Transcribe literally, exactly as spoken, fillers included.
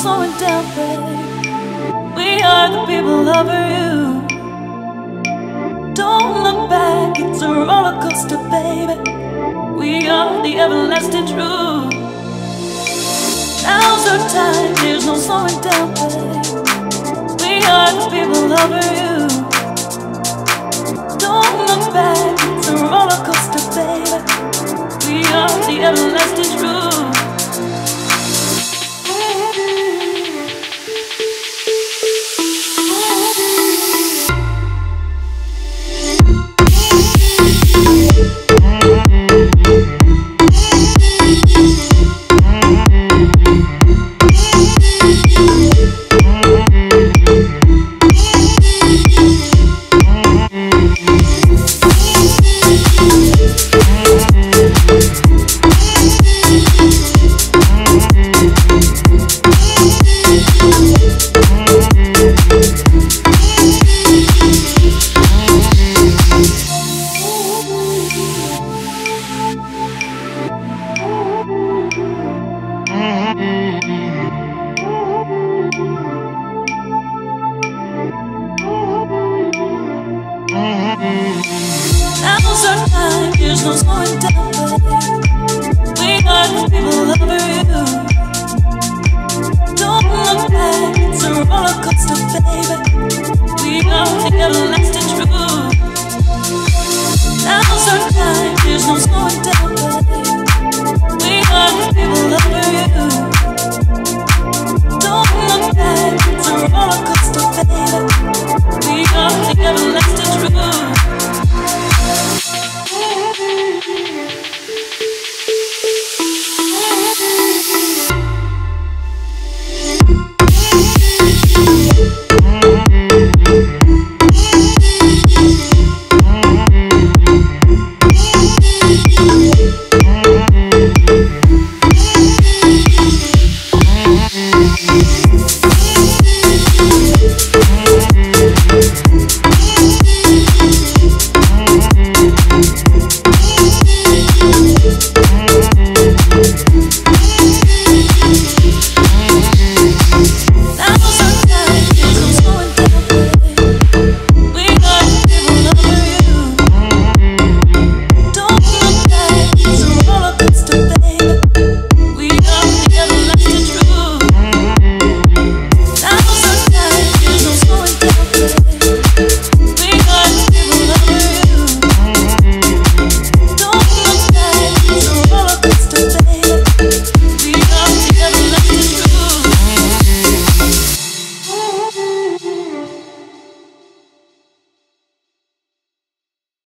slowing down, babe. We are the people over you. Don't look back, it's a roller coaster, baby. We are the everlasting truth. Now's our time, there's no slowing down, babe. We are the people over you. Don't look back, it's a roller coaster, baby. We are the everlasting truth. Now's our time, there's no slowing down, babe. We are the people over you. Don't look back, it's a roller coaster, baby. We are the everlasting.